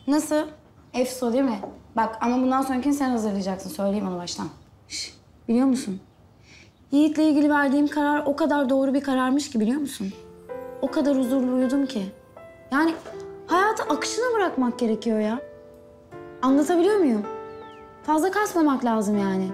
Nasıl? Efso değil mi? Bak ama bundan sonrakini sen hazırlayacaksın. Söyleyeyim onu baştan. Şş, biliyor musun? Yiğit'le ilgili verdiğim karar o kadar doğru bir kararmış ki biliyor musun? O kadar huzurlu uyudum ki. Yani hayatı akışına bırakmak gerekiyor ya. Anlatabiliyor muyum? Fazla kasmamak lazım yani.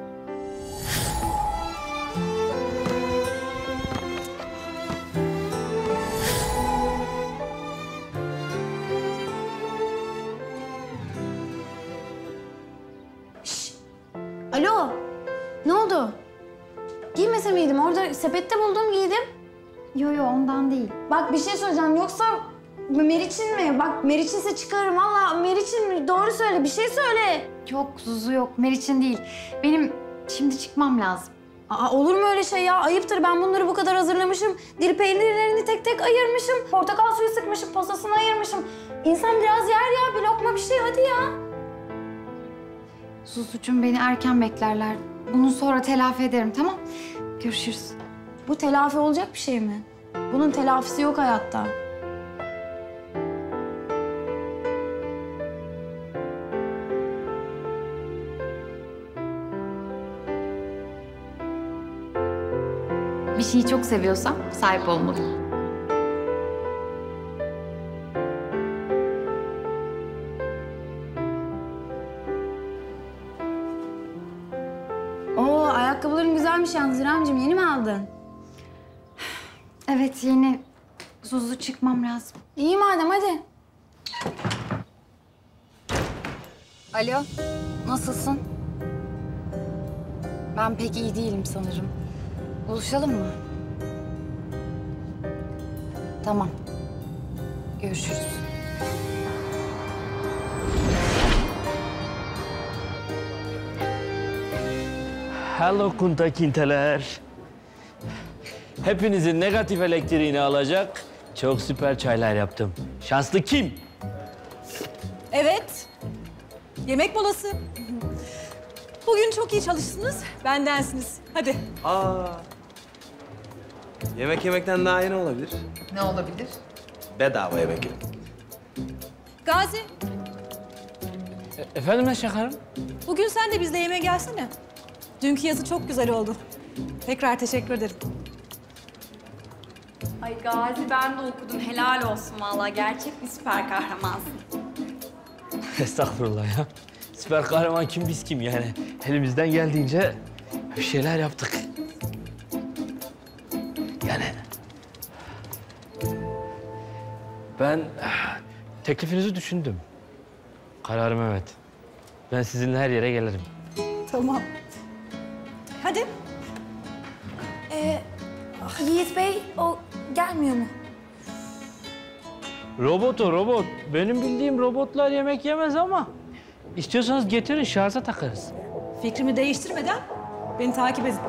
Şş. Alo. Ne oldu? Giymese miydim? Orada sepette buldum, giydim. Yo ondan değil. Bak bir şey söyleyeceğim. Yoksa Meriç'in mi? Bak Meriç'inse çıkarım. Valla Meriç'in mi? Doğru söyle. Bir şey söyle. Yok Zuzu yok. Meriç'in değil. Benim şimdi çıkmam lazım. Aa, olur mu öyle şey ya? Ayıptır. Ben bunları bu kadar hazırlamışım. Dil peynirlerini tek tek ayırmışım. Portakal suyu sıkmışım. Posasını ayırmışım. İnsan biraz yer ya. Bir lokma bir şey. Hadi ya. Zuzucuğum beni erken beklerler. Bunu sonra telafi ederim, tamam? Görüşürüz. Bu telafi olacak bir şey mi? Bunun telafisi yok hayatta. Bir şeyi çok seviyorsam sahip olmalıyım. Oo, ayakkabıların güzelmiş yalnız İremciğim. Yeni mi aldın? Evet yeni. Zuzu çıkmam lazım. İyi madem hadi. Alo, nasılsın? Ben pek iyi değilim sanırım. Buluşalım mı? Tamam. Görüşürüz. Hello kuntakinteler. Hepinizin negatif elektriğini alacak çok süper çaylar yaptım. Şanslı kim? Evet. Yemek molası. Bugün çok iyi çalıştınız. Bendensiniz. Hadi. Yemek yemekten daha iyi ne olabilir? Ne olabilir? Bedava yemek yemek. Gazi, Efendim Neşe Hanım? bugün sen de bizle yemeğe gelsene. Dünkü yazı çok güzel oldu. Tekrar teşekkür ederim. Ay Gazi ben de okudum. Helal olsun vallahi. Gerçek bir süper kahramansın. Estağfurullah ya. Süper kahraman kim biz kim yani. Elimizden geldiğince bir şeyler yaptık. Yani... Ben teklifinizi düşündüm. Kararım evet. Ben sizinle her yere gelirim. Tamam. Hadi. Yiğit Bey o gelmiyor mu? Robot o robot. Benim bildiğim robotlar yemek yemez ama... istiyorsanız getirin şarja takarız. Fikrimi değiştirmeden beni takip edin.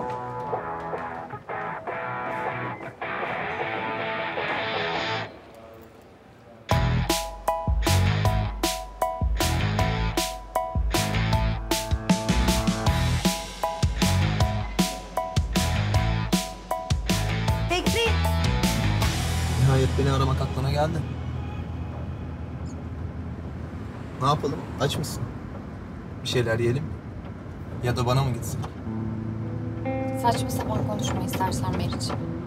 Bekleyin. Nihayet beni aramak aklına geldi. Ne yapalım? Aç mısın? Bir şeyler yiyelim mi? Ya da bana mı gitsin? Saçma sapan konuşma istersen Meriç.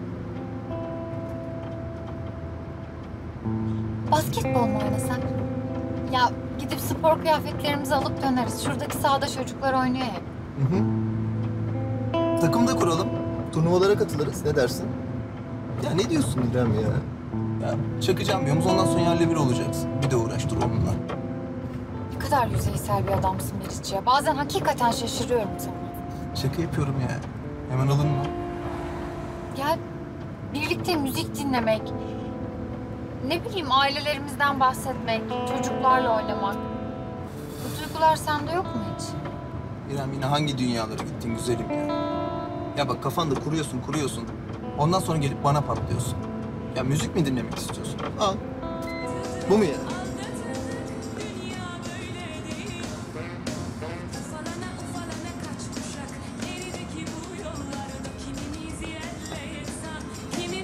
Basketbol mu oynasak? Ya gidip spor kıyafetlerimizi alıp döneriz. Şuradaki sahada çocuklar oynuyor ya. Hı hı. Takım da kuralım. Turnuvalara katılırız. Ne dersin? Ya ne diyorsun İrem ya? Ya çakacağım diyoruz. Ondan sonra yerle bir olacaksın. Bir de uğraş dur onunla. Ne kadar yüzeysel bir adamsın Meriç ya. Bazen hakikaten şaşırıyorum sana. Şaka yapıyorum ya. Hemen alınma. Ya birlikte müzik dinlemek, ne bileyim ailelerimizden bahsetmek, çocuklarla oynamak. Bu duygular sende yok mu hiç? İrem yine hangi dünyalara gittin güzelim ya? Ya bak kafanda kuruyorsun. Ondan sonra gelip bana patlıyorsun. Ya müzik mi dinlemek istiyorsun? Al. Bu mu yani?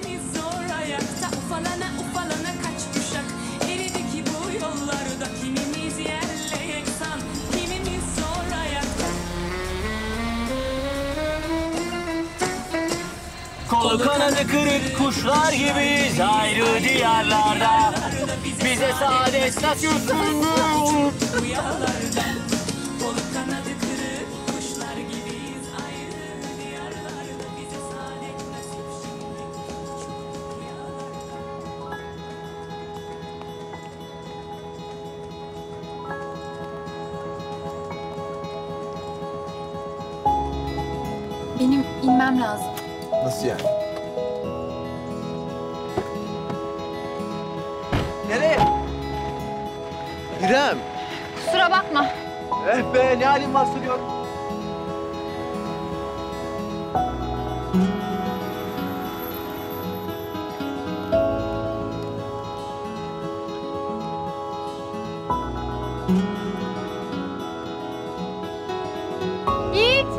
Ufalana kaç kuşak eridi ki bu yollarda kimimiz Kolu kanadı kırık kuşlar gibiyiz ayrı diyarlarda. Bize saadet nasılsın? Benim inmem lazım. Nasıl yani? Nereye? İrem. Kusura bakma. Eh be ne halin varsa gör. Yiğit!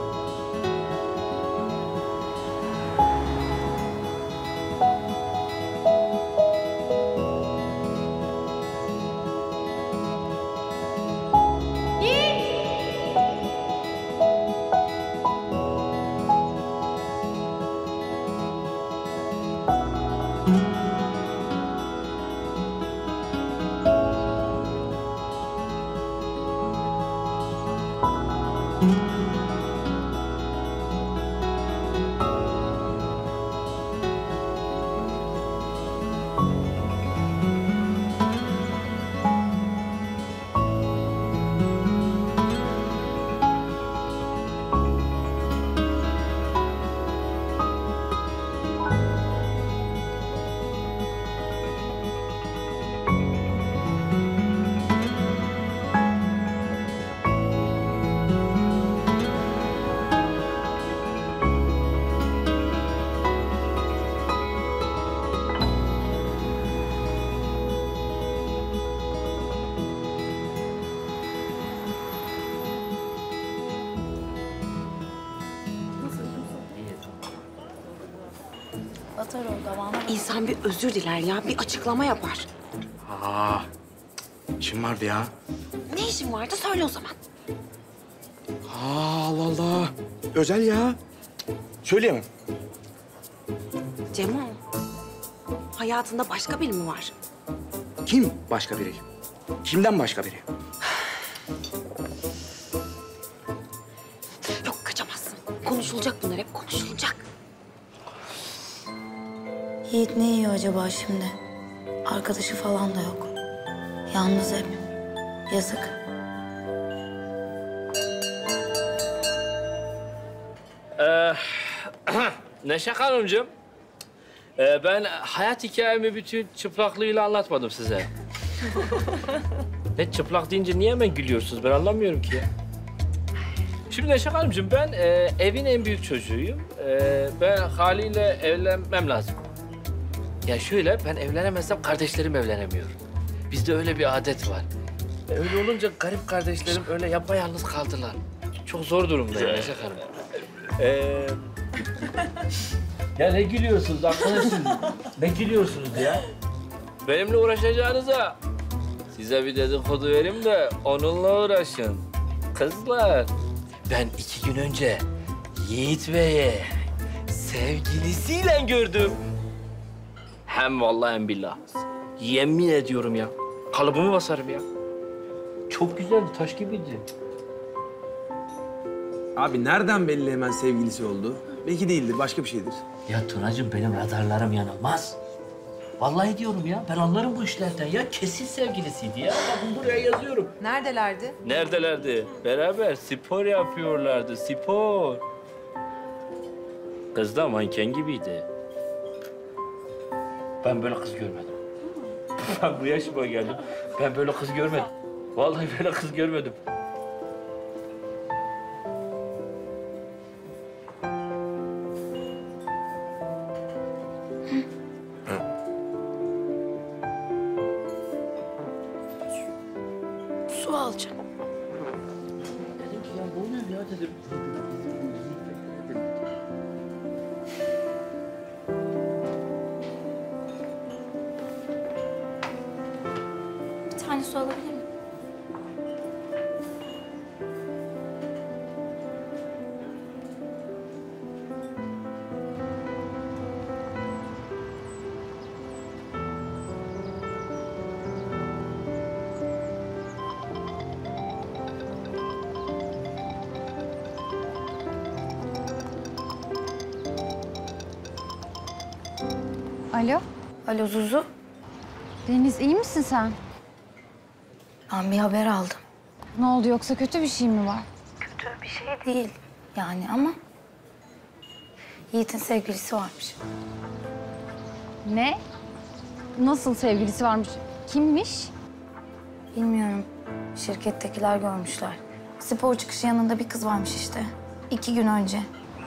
Atar oldu ama. İnsan bir özür diler ya, bir açıklama yapar. Aa, işim vardı ya. Ne işin vardı söyle o zaman. Aa, Allah Allah. Özel ya. Söyleyemem. Cemo, hayatında başka biri mi var? Kim başka biri? Kimden başka biri? Yok kaçamazsın. Konuşulacak bunlar, hep konuşulacak. Yiğit ne yiyor acaba şimdi? Arkadaşı falan da yok. Yalnız hep. Yazık. Neşe Hanımcığım, ben hayat hikayemi bütün çıplaklığıyla anlatmadım size. Ne çıplak deyince niye hemen gülüyorsunuz? Ben anlamıyorum ki ya. Şimdi Neşe Hanımcığım, ben evin en büyük çocuğuyum. Ben haliyle evlenmem lazım. Ya şöyle, ben evlenemezsem kardeşlerim evlenemiyor. Bizde öyle bir adet var. Öyle olunca garip kardeşlerim öyle yapayalnız kaldılar. Çok zor durumdayım Neşe Hanım. Ya ne gülüyorsunuz arkadaşım? Ne gülüyorsunuz ya? Benimle uğraşacağınıza size bir dedikodu vereyim de onunla uğraşın. Kızlar, ben 2 gün önce Yiğit Bey'i sevgilisiyle gördüm. Hem vallahi hem billah. Yemin ediyorum ya. Kalıbımı basarım ya. Çok güzeldi, taş gibiydi. Abi nereden belli hemen sevgilisi oldu? Belki değildir, başka bir şeydir. Ya Tunacığım, benim radarlarım yanılmaz. Vallahi diyorum ya, ben anlarım bu işlerden ya. Kesin sevgilisiydi ya. Bakın buraya yazıyorum. Neredelerdi? Neredelerdi? Beraber spor yapıyorlardı, spor. Kız da manken gibiydi. Ben böyle kız görmedim. Ben bu yaşıma geldim. Ben böyle kız görmedim. Vallahi böyle kız görmedim. Su alacağım. Dedim ki ya bu ne ya dedim. Bir tane su alabilir miyim? Alo, Alo Zuzu. Deniz iyi misin sen? Ben bir haber aldım. Ne oldu yoksa kötü bir şey mi var? Kötü bir şey değil yani ama... Yiğit'in sevgilisi varmış. Ne? Nasıl sevgilisi varmış? Kimmiş? Bilmiyorum. Şirkettekiler görmüşler. Spor çıkışı yanında bir kız varmış işte. 2 gün önce.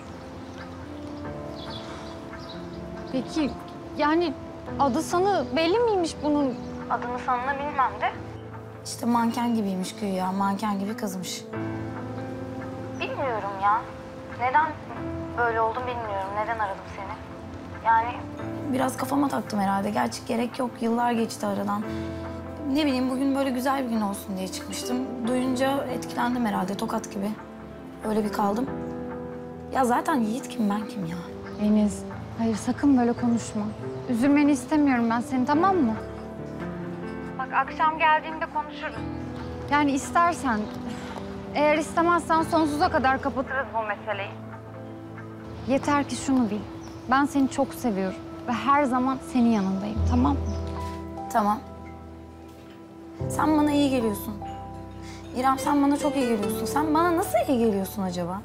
Peki yani adı sanı belli miymiş bunun? Adını sanını bilmem de. İşte manken gibiymiş güya. Manken gibi kızmış. Bilmiyorum ya. Neden böyle oldum bilmiyorum. Neden aradım seni? Yani biraz kafama taktım herhalde. Gerçi gerek yok. Yıllar geçti aradan. Ne bileyim bugün böyle güzel bir gün olsun diye çıkmıştım. Duyunca etkilendim herhalde tokat gibi. Öyle bir kaldım. Ya zaten Yiğit kim ben kim ya? Deniz, hayır sakın böyle konuşma. Üzülmeni istemiyorum ben seni, tamam mı? Bak akşam geldiğimde konuşuruz. Yani istersen, eğer istemezsen sonsuza kadar kapatırız bu meseleyi. Yeter ki şunu bil, ben seni çok seviyorum ve her zaman senin yanındayım, tamam mı? Tamam. Sen bana iyi geliyorsun. İrem sen bana çok iyi geliyorsun. Sen bana nasıl iyi geliyorsun acaba?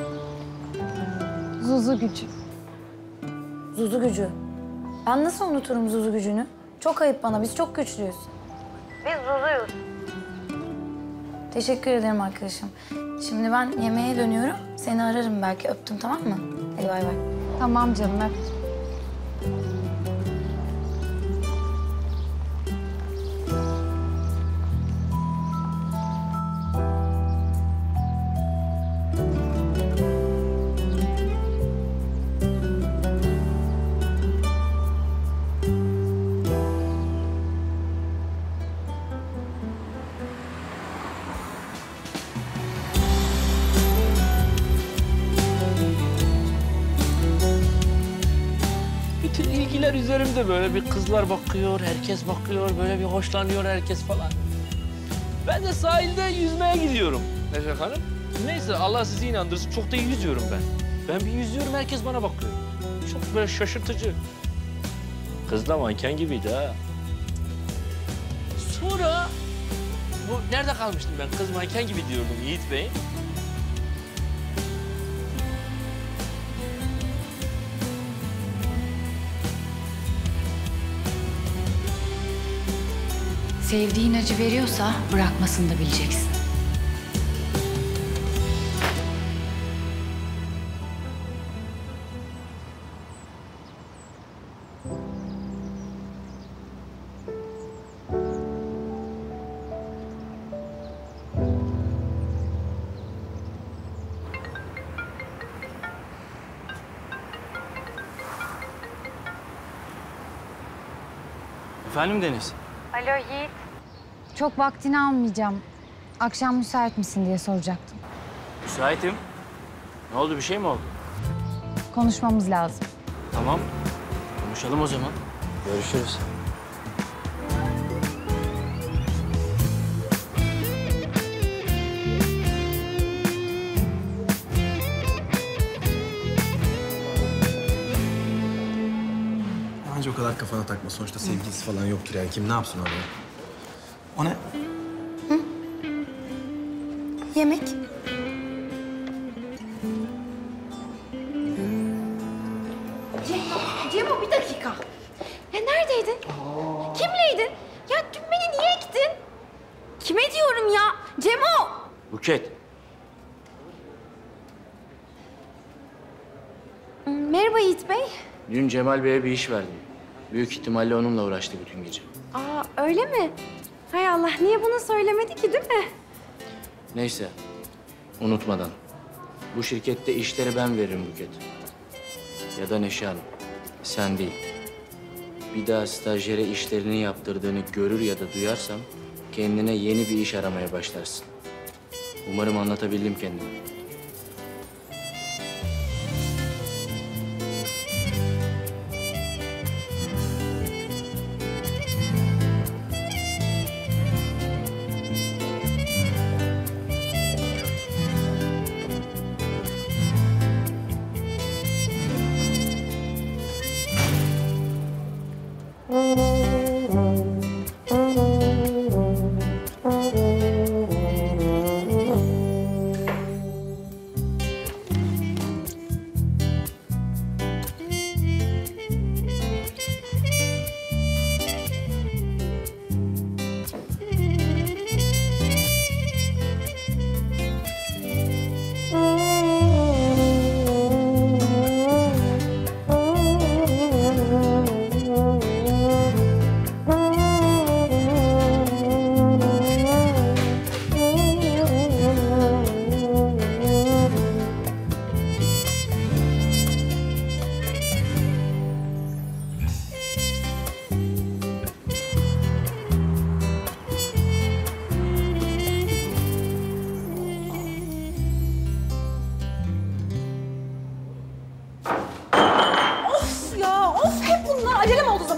Zuzu gücü. Zuzu gücü. Ben nasıl unuturum Zuzu gücünü? Çok ayıp bana. Biz çok güçlüyüz. Biz Zuzu'yuz. Teşekkür ederim arkadaşım. Şimdi ben yemeğe dönüyorum. Seni ararım belki. Öptüm tamam mı? Hadi bay bay. Tamam canım, öptüm. Bütün ilgiler üzerimde böyle bir kızlar bakıyor, herkes bakıyor, böyle bir hoşlanıyor herkes falan. Ben de sahilde yüzmeye gidiyorum Neşe Hanım. Neyse Allah sizi inandırsın çok da iyi yüzüyorum ben. Ben bir yüzüyorum herkes bana bakıyor. Çok böyle şaşırtıcı. Kız da manken gibiydi ha. Sonra bu nerede kalmıştım ben? Kız manken gibi diyordum Yiğit Bey. Sevdiğin acı veriyorsa bırakmasını da bileceksin. Efendim Deniz? Alo Yiğit. Çok vaktini almayacağım. Akşam müsait misin diye soracaktım. Müsaitim. Ne oldu, bir şey mi oldu? Konuşmamız lazım. Tamam. Konuşalım o zaman. Görüşürüz. Bence o kadar kafana takma. Sonuçta sevgilisi falan yoktur yani. Kim ne yapsın orada? O ne? Yemek. Cemo bir dakika. Ya neredeydin? Kimleydin? Ya dün beni niye ektin? Kime diyorum ya? Cemo! Buket. Merhaba Yiğit Bey. Dün Cemal Bey'e bir iş verdim. Büyük ihtimalle onunla uğraştı bütün gece. Aa öyle mi? Hay Allah niye bunu söylemedi ki değil mi? Neyse. Unutmadan. Bu şirkette işleri ben veririm Buket. Ya da Neşe Hanım. Sen değil. Bir daha stajyere işlerini yaptırdığını görür ya da duyarsam kendine yeni bir iş aramaya başlarsın. Umarım anlatabildim kendimi.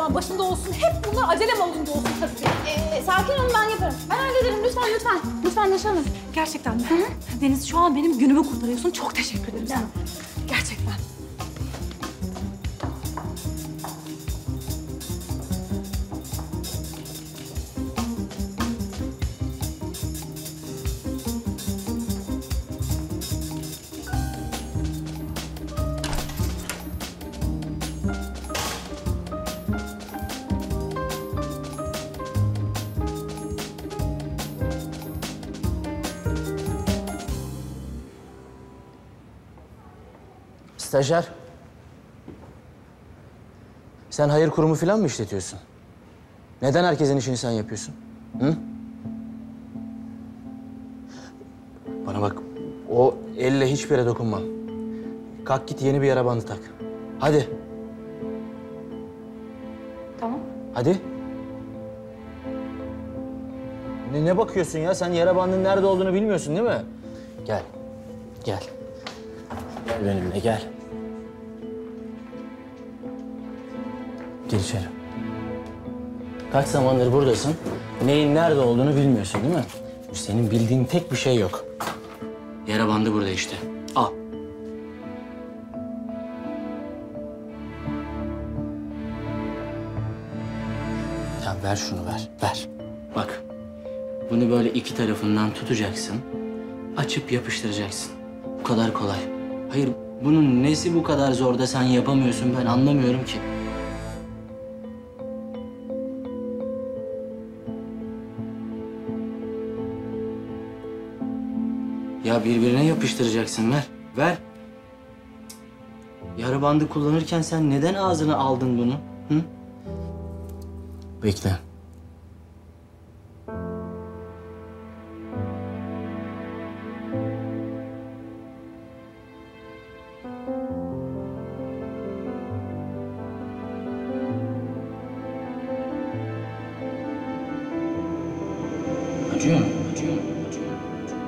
zaman başımda olsun. Hep bunlar acelem olunca olsun tabii. Sakin olun, ben yaparım. Ben hallederim. Lütfen, lütfen. Lütfen Neşe Hanım. Gerçekten mi? Deniz, şu an benim günümü kurtarıyorsun. Çok teşekkür ederim sana. Gerçekten. Stajyer. Sen hayır kurumu falan mı işletiyorsun? Neden herkesin işini sen yapıyorsun? Hı? Bana bak, o elle hiçbir yere dokunmam. Kalk git yeni bir yara bandı tak. Hadi. Tamam. Hadi. Ne bakıyorsun ya? Sen yara bandının nerede olduğunu bilmiyorsun değil mi? Gel. Gel. Gel benimle gel. Gel içeri. Kaç zamandır buradasın, neyin nerede olduğunu bilmiyorsun değil mi? Senin bildiğin tek bir şey yok. Yara bandı burada işte. Al. Ya ver şunu, ver, ver. Bak, bunu böyle iki tarafından tutacaksın, açıp yapıştıracaksın. Bu kadar kolay. Hayır, bunun nesi bu kadar zor da sen yapamıyorsun, ben anlamıyorum ki. Ya birbirine yapıştıracaksın, ver, ver. Yara bandı kullanırken sen neden ağzına aldın bunu? Hı? Bekle. Acıyor mu? Acıyor mu? Acıyor mu?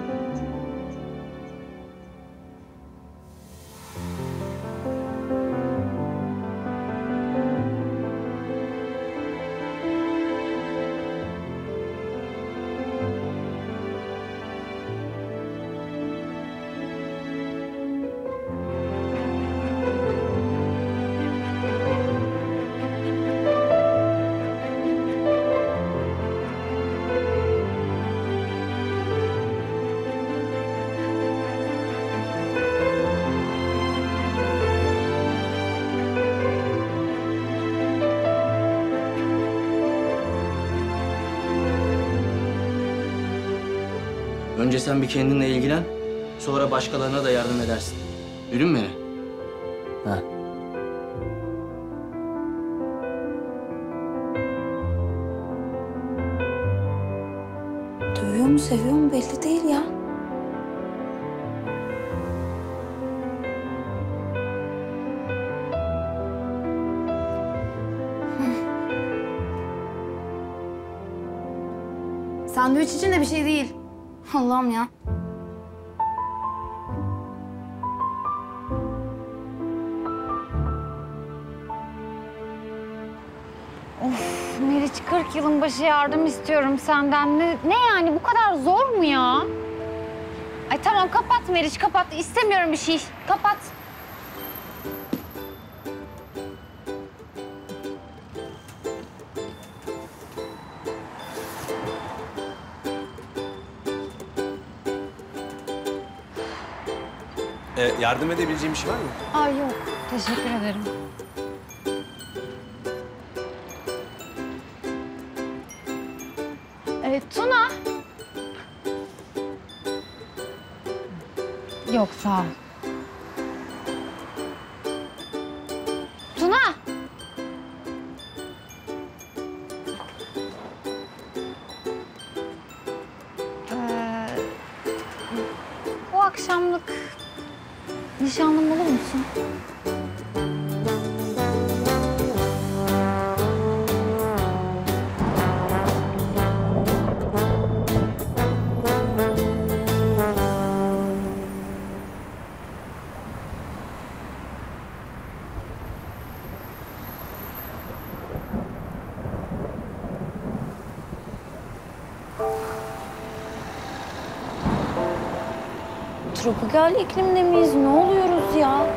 Önce sen bir kendinle ilgilen, sonra başkalarına da yardım edersin. Duydun mu beni? Ha. Dövüyor mu, seviyor mu belli değil ya. Sandviç için de bir şey değil. Allah'ım ya. Of Meriç, 40 yılın başı yardım istiyorum senden. Ne yani, bu kadar zor mu ya? Ay tamam, kapat Meriç, kapat. İstemiyorum bir şey. Kapat. Yardım edebileceğim bir şey var mı? Ay yok, teşekkür ederim. Tuna. Yok, sağ ol. Tuna. Bu akşamlık nişanlım olur musun? tropikal iklimde miyiz? Ne oluyoruz ya?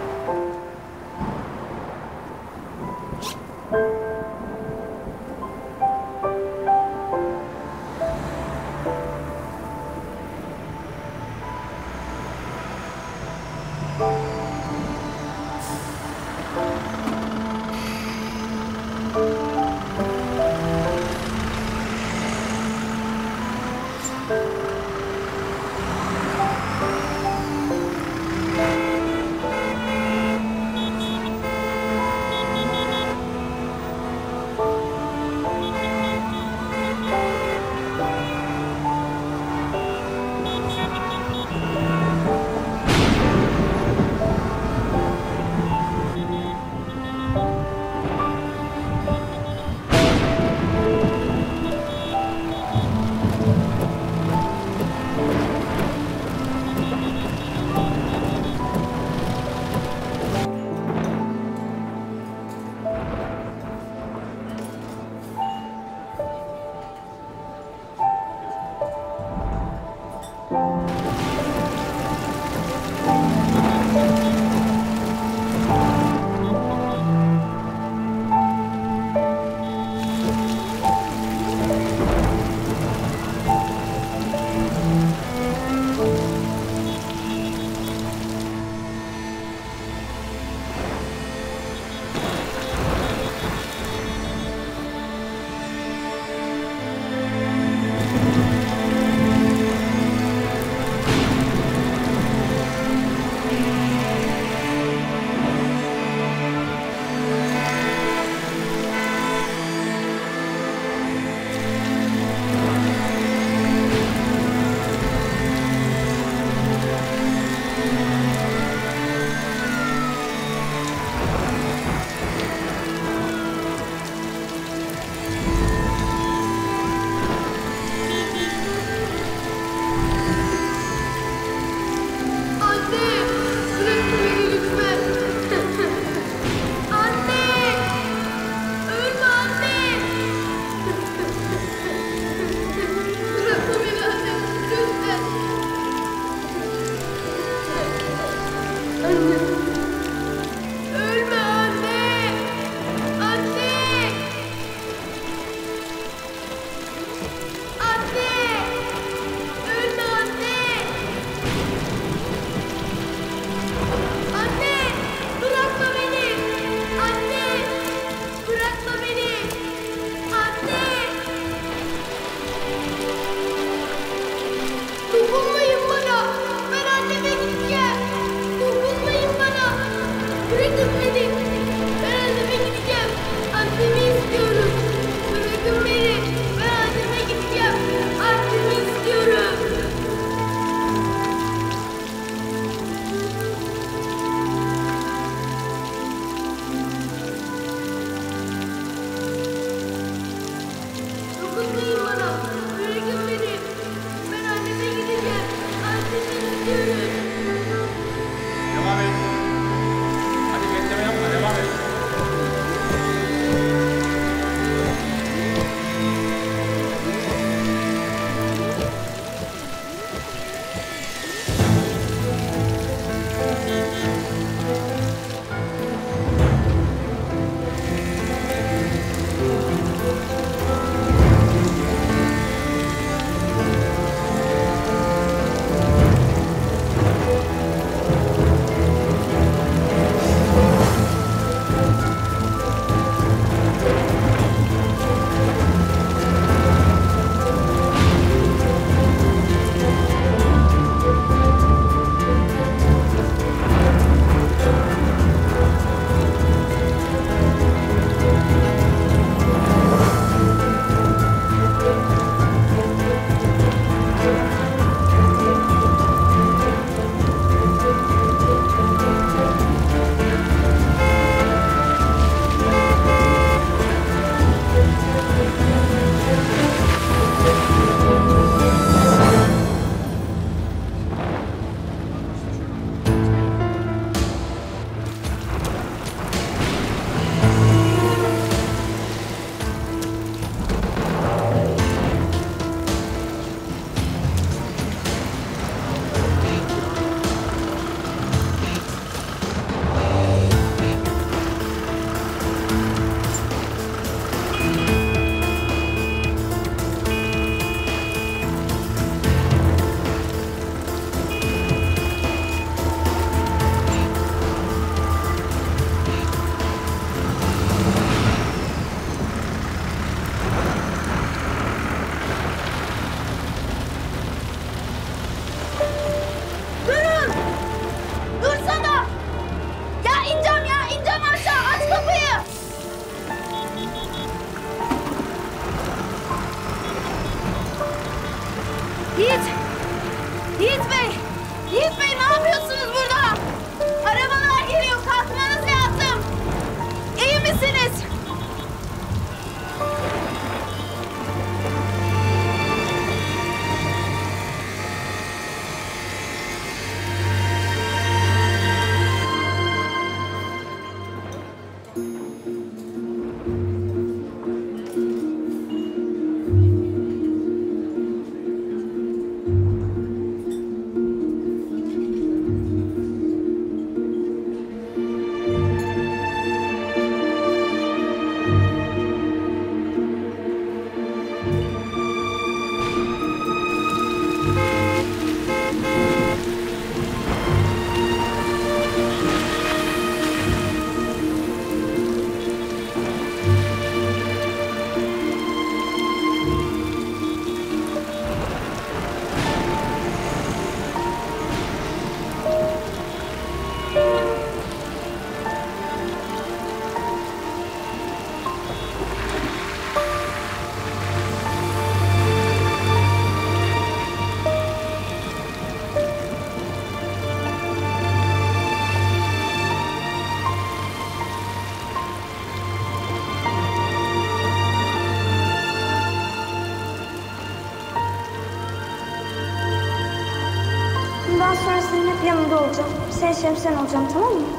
senin şemsiyen olacağım, tamam mı?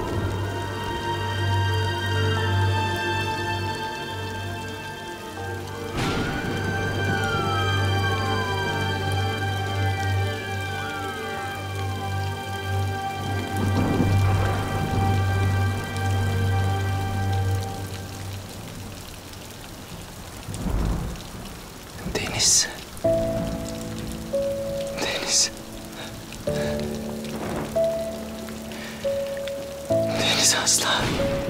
Deniz. Deniz. Deniz aslan.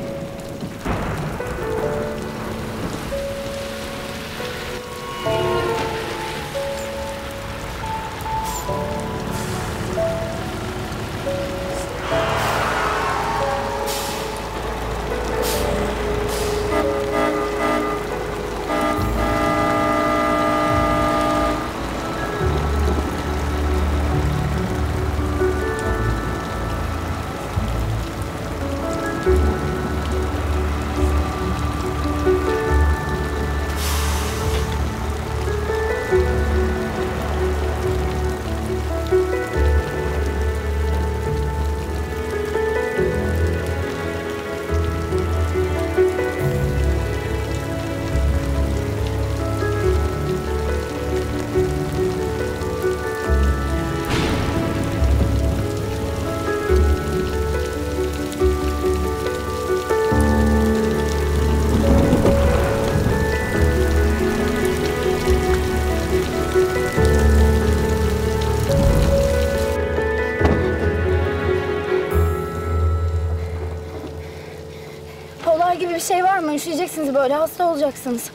Polar gibi bir şey var mı? Üşüyeceksiniz böyle, hasta olacaksınız.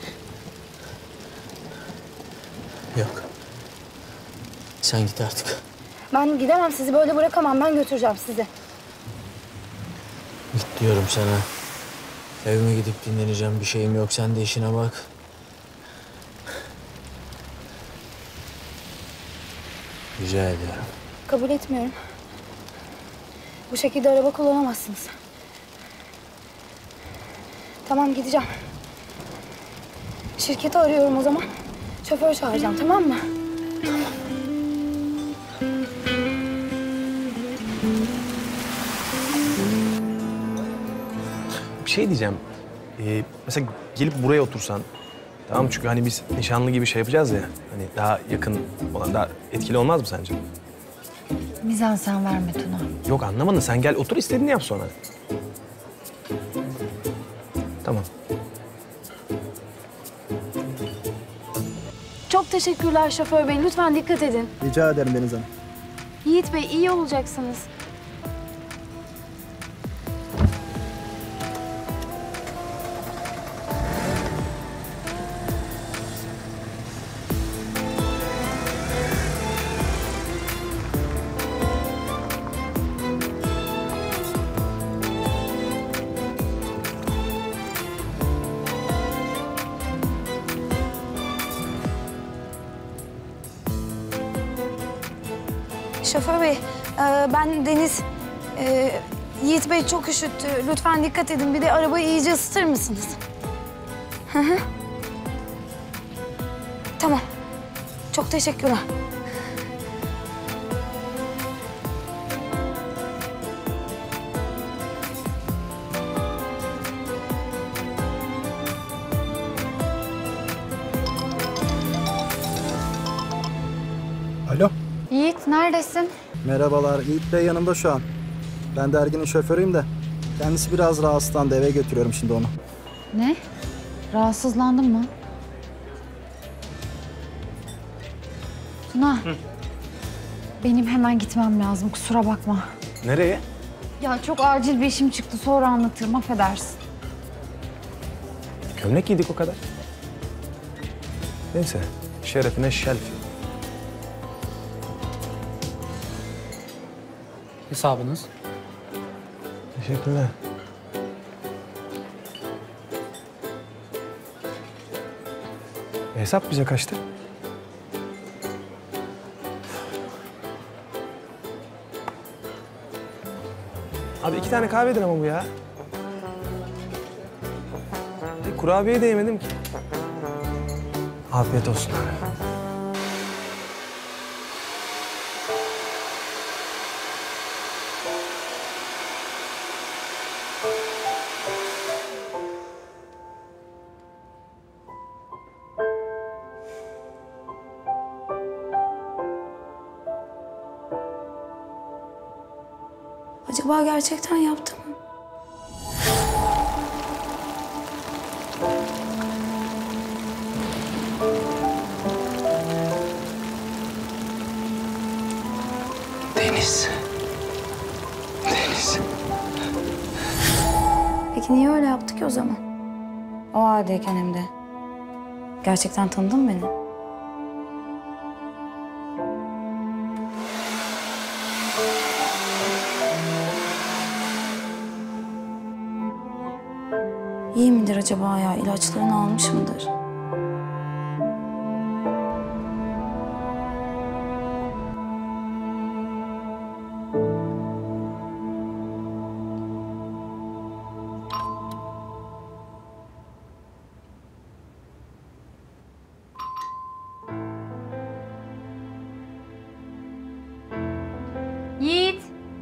Yok. Sen git artık. Ben gidemem, sizi böyle bırakamam. Ben götüreceğim sizi. Git diyorum sana. Evime gidip dinleneceğim. Bir şeyim yok. Sen de işine bak. Rica ediyorum. Kabul etmiyorum. Bu şekilde araba kullanamazsınız. Tamam, gideceğim. Şirketi arıyorum o zaman. Şoför çağıracağım, tamam mı? Bir şey diyeceğim. Mesela gelip buraya otursan, tamam mı? Çünkü hani biz nişanlı gibi şey yapacağız ya. Hani daha yakın olan, daha etkili olmaz mı sence? Mizansen verme Tuna. Yok anlamadın. Sen gel otur, istediğini yap sonra. Tamam. Çok teşekkürler şoför bey. Lütfen dikkat edin. Rica ederim Deniz Hanım. Yiğit Bey, iyi olacaksınız. Şoför bey, ben Deniz. Yiğit Bey çok üşüttü. Lütfen dikkat edin. Bir de arabayı iyice ısıtır mısınız? Hı hı. Tamam. Çok teşekkürler. Alo. Yiğit neredesin? Merhabalar. Yiğit Bey yanımda şu an. Ben de Ergin'in şoförüyüm de. Kendisi biraz rahatsızlandı. Eve götürüyorum şimdi onu. Ne? Rahatsızlandın mı? Tuna. Benim hemen gitmem lazım. Kusura bakma. Nereye? Ya çok acil bir işim çıktı. Sonra anlatırım. Affedersin. Gömlek giydik o kadar. Neyse. Şerefine şelfi. Hesabınız. Teşekkürler. Hesap bize kaçtı? Abi 2 tane kahvedir ama bu ya. Kurabiye de yemedim ki. Afiyet olsun abi. Acaba gerçekten yaptı mı? Deniz. Deniz. Peki niye öyle yaptı ki o zaman? O haldeyken hem de. Gerçekten tanıdın mı beni? İyi midir acaba ya? İlaçlarını almış mıdır? Yiğit.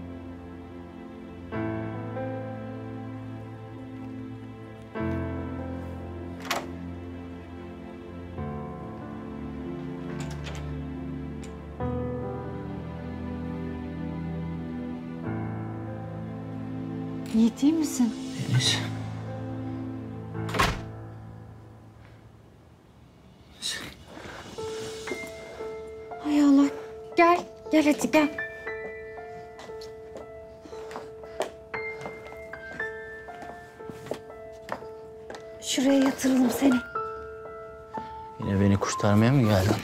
Yiğit iyi misin? Deniz. Hay Allah. Gel. Gel hadi gel. Şuraya yatıralım seni. Yine beni kurtarmaya mı geldin?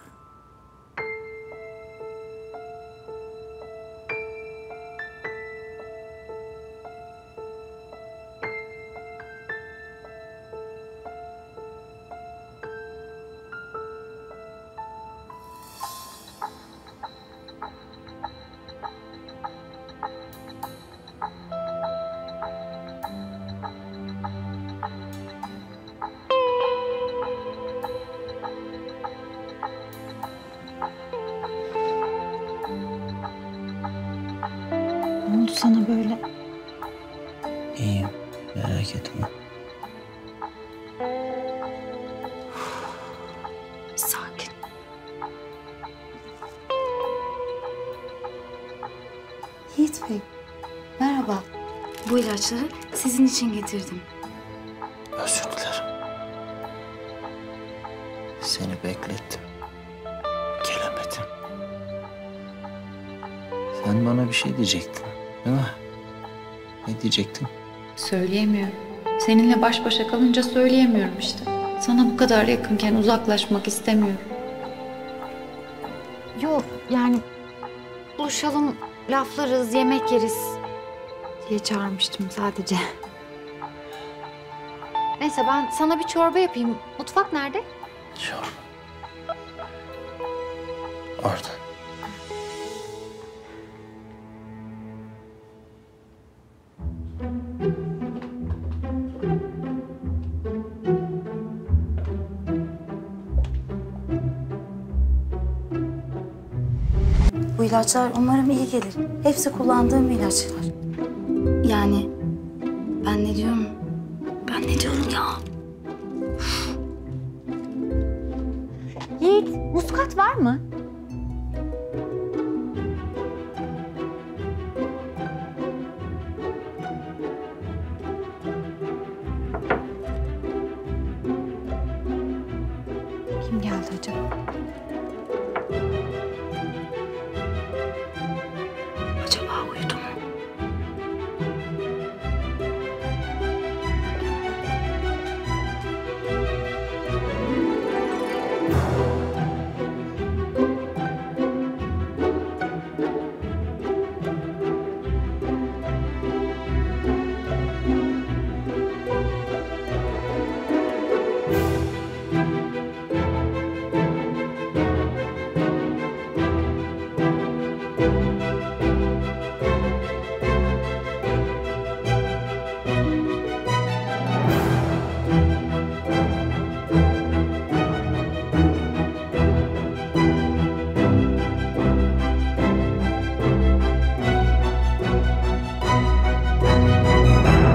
Ne oldu sana böyle? İyiyim. Merak etme. Sakin. Yiğit Bey, merhaba. Bu ilaçları sizin için getirdim. Özür dilerim. Seni beklettim. Gelemedim. Sen bana bir şey diyecektin, değil mi? Ne diyecektin? Söyleyemiyorum. Seninle baş başa kalınca söyleyemiyorum işte. Sana bu kadar yakınken uzaklaşmak istemiyorum. Yok yani buluşalım, laflarız, yemek yeriz diye çağırmıştım sadece. Neyse ben sana bir çorba yapayım. Mutfak nerede? Çorba. Orada. Bu ilaçlar umarım iyi gelir. Hepsi kullandığım ilaçlar. Yani ben ne diyorum? Ben ne diyorum ya? Yiğit, muskat var mı?